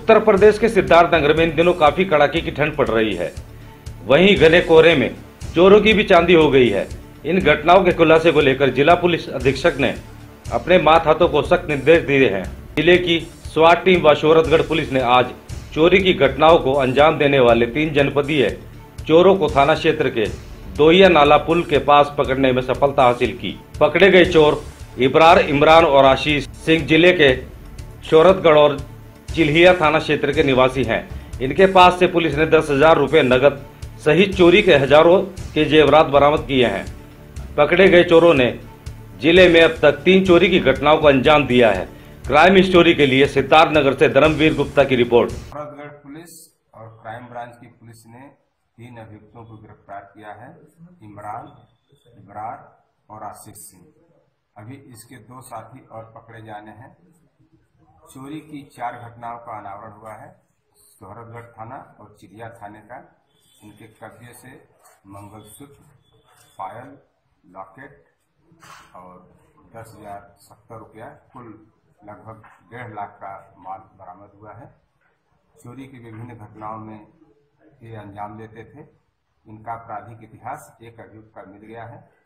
उत्तर प्रदेश के सिद्धार्थनगर में इन दिनों काफी कड़ाके की ठंड पड़ रही है। वहीं घने कोहरे में चोरों की भी चांदी हो गई है। इन घटनाओं के खुलासे को लेकर जिला पुलिस अधीक्षक ने अपने मातहतों को सख्त निर्देश दिए हैं। जिले की स्वाट टीम व शोहरतगढ़ पुलिस ने आज चोरी की घटनाओं को अंजाम देने वाले 3 जनपदीय चोरों को थाना क्षेत्र के दोहिया नाला पुल के पास पकड़ने में सफलता हासिल की। पकड़े गए चोर इब्रार, इमरान और आशीष सिंह जिले के शोहरतगढ़ और चिल्हिया थाना क्षेत्र के निवासी हैं। इनके पास से पुलिस ने 10,000 रुपए नगद सहित चोरी के हजारों के जेवरात बरामद किए हैं। पकड़े गए चोरों ने जिले में अब तक 3 चोरी की घटनाओं को अंजाम दिया है। क्राइम स्टोरी के लिए सिद्धार्थनगर से धर्मवीर गुप्ता की रिपोर्ट। शोहरतगढ़ पुलिस और क्राइम ब्रांच की पुलिस ने 3 अभियुक्तों को गिरफ्तार किया है, इमरान, इब्रार और आशीष सिंह। अभी इसके 2 साथी और पकड़े जाने हैं। चोरी की 4 घटनाओं का अनावरण हुआ है। शोहरतगढ़ थाना और चिड़िया थाने का। इनके कब्जे से मंगलसूत्र, पायल, लॉकेट और 10,070 रुपया, कुल लगभग 1.5 लाख का माल बरामद हुआ है। चोरी की विभिन्न घटनाओं में ये अंजाम देते थे। इनका आपराधिक इतिहास एक अभियुक्त का मिल गया है।